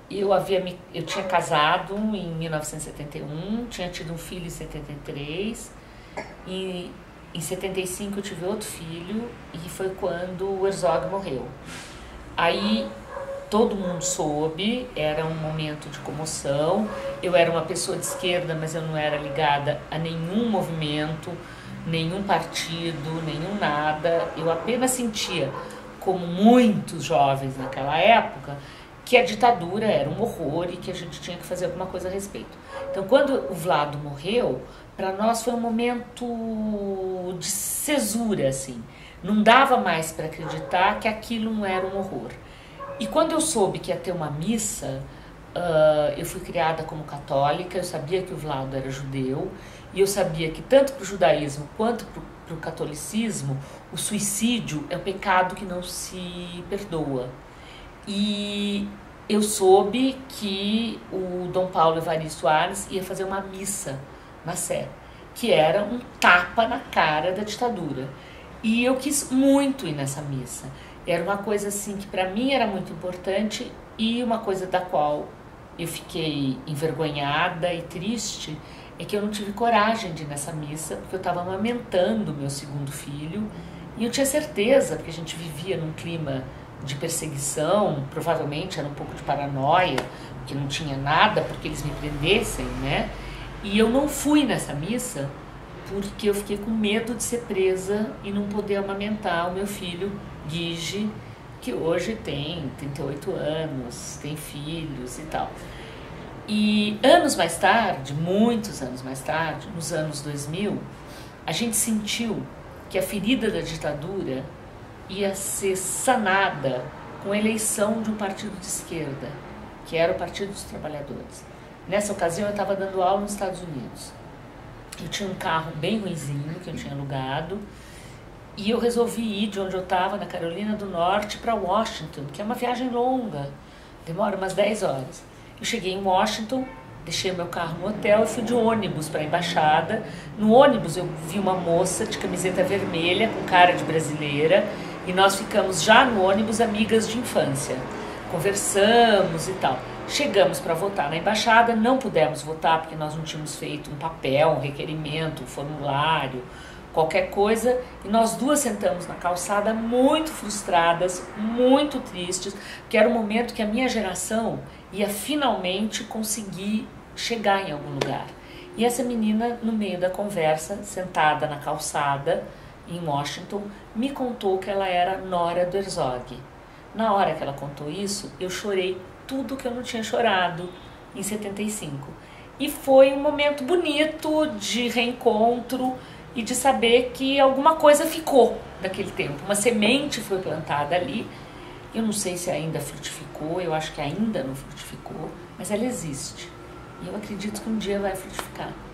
eu tinha casado em 1971, tinha tido um filho em 73, e em 75 eu tive outro filho e foi quando o Herzog morreu. Aí todo mundo soube, era um momento de comoção. Eu era uma pessoa de esquerda, mas eu não era ligada a nenhum movimento, nenhum partido, nenhum nada. Eu apenas sentia, como muitos jovens naquela época, que a ditadura era um horror e que a gente tinha que fazer alguma coisa a respeito. Então, quando o Vlado morreu, para nós foi um momento de cesura, assim. Não dava mais para acreditar que aquilo não era um horror. E quando eu soube que ia ter uma missa, eu fui criada como católica, eu sabia que o Vlado era judeu, e eu sabia que tanto para o judaísmo quanto para o catolicismo, o suicídio é um pecado que não se perdoa. E eu soube que o Dom Paulo Evaristo Arnes ia fazer uma missa na Sé, que era um tapa na cara da ditadura. E eu quis muito ir nessa missa. Era uma coisa assim que para mim era muito importante e uma coisa da qual eu fiquei envergonhada e triste é que eu não tive coragem de ir nessa missa, porque eu estava amamentando meu segundo filho e eu tinha certeza, porque a gente vivia num clima de perseguição, provavelmente era um pouco de paranoia, porque não tinha nada porque eles me prendessem, né? E eu não fui nessa missa porque eu fiquei com medo de ser presa e não poder amamentar o meu filho, Guige, que hoje tem 38 anos, tem filhos e tal. E anos mais tarde, muitos anos mais tarde, nos anos 2000, a gente sentiu que a ferida da ditadura ia ser sanada com a eleição de um partido de esquerda, que era o Partido dos Trabalhadores. Nessa ocasião eu estava dando aula nos Estados Unidos. Eu tinha um carro bem ruinzinho que eu tinha alugado e eu resolvi ir de onde eu estava, na Carolina do Norte, para Washington, que é uma viagem longa, demora umas 10 horas. Eu cheguei em Washington, deixei meu carro no hotel e fui de ônibus para a embaixada. No ônibus eu vi uma moça de camiseta vermelha com cara de brasileira e nós ficamos já no ônibus amigas de infância. Conversamos e tal. Chegamos para votar na embaixada, não pudemos votar porque nós não tínhamos feito um papel, um requerimento, um formulário, qualquer coisa, e nós duas sentamos na calçada muito frustradas, muito tristes, porque era o momento que a minha geração ia finalmente conseguir chegar em algum lugar. E essa menina, no meio da conversa, sentada na calçada em Washington, me contou que ela era nora do Herzog. Na hora que ela contou isso, eu chorei tudo que eu não tinha chorado em 75. E foi um momento bonito de reencontro e de saber que alguma coisa ficou daquele tempo. Uma semente foi plantada ali. Eu não sei se ainda frutificou, eu acho que ainda não frutificou, mas ela existe. E eu acredito que um dia vai frutificar.